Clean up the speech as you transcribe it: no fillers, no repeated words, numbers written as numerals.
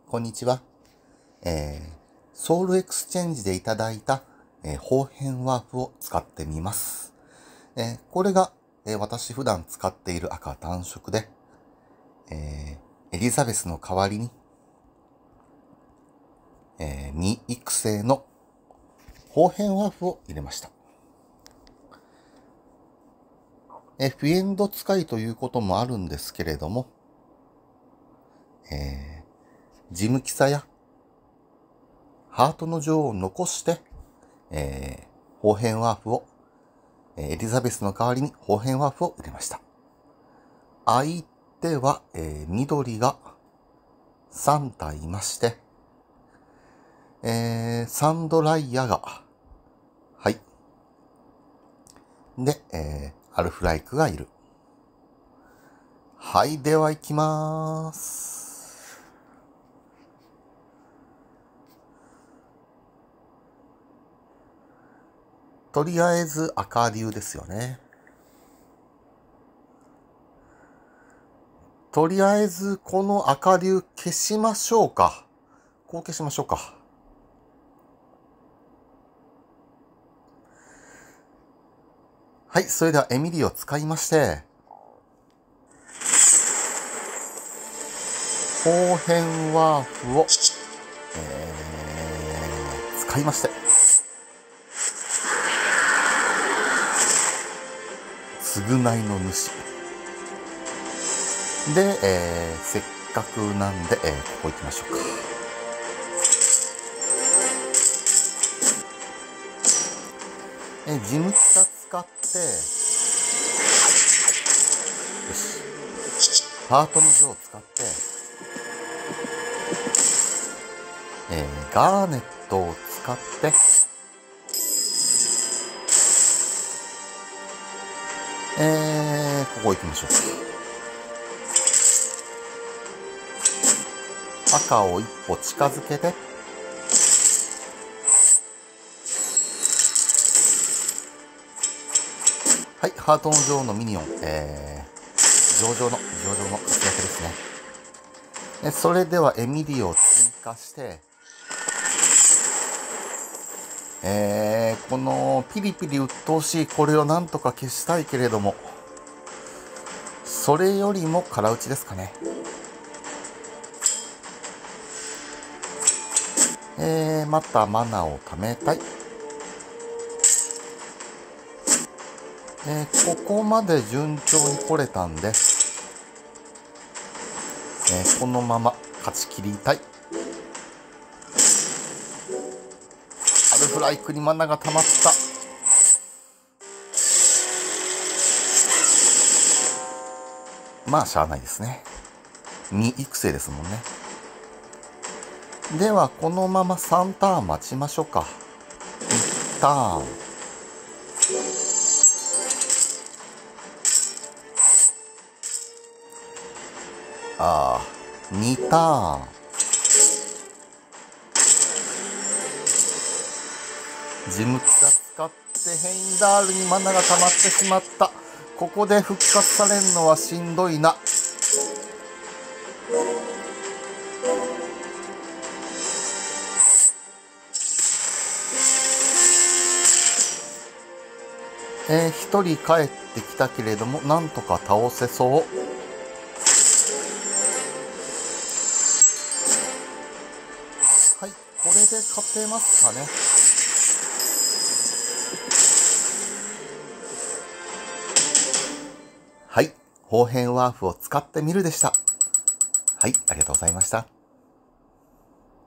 こんにちは。ソウルエクスチェンジでいただいた、方変ワープを使ってみます。これが、私普段使っている赤単色で、エリザベスの代わりに、未育成の方変ワープを入れました。フィエンド使いということもあるんですけれども、ジムキサやハートの女王を残して、方変ワープを、エリザベスの代わりに方変ワープを入れました。相手は、緑が3体いまして、サンドライヤが、はい。で、アルフライクがいる。はい、では行きまーす。とりあえず赤竜ですよね。とりあえずこの赤竜消しましょうか。こう消しましょうか。はい、それではエミリを使いまして、方変ワープを、使いまして、償いの主。で、せっかくなんで、ここ行きましょうか。ジムキサ使って、よし。ハートの女を使って、ガーネットを使って、ここ行きましょうか。赤を一歩近づけて、はい、ハートの女王のミニオン、上々の活躍ですね。それではエミリを追加して、このピリピリ鬱陶しいこれをなんとか消したいけれども、それよりも空打ちですかね。またマナを貯めたい。ここまで順調に来れたんで、このまま勝ち切りたい。アルフライクにマナが溜まった。まあしゃあないですね。未育成ですもんね。ではこのまま3ターン待ちましょうか。1ターン。2ターン。ジムキサ使ってヘインダールにマナが溜まってしまった。ここで復活されるのはしんどいな。一人帰ってきたけれども、なんとか倒せそう。はい、これで勝てますかね。はい、方変ワープを使ってみるでした。はい、ありがとうございました。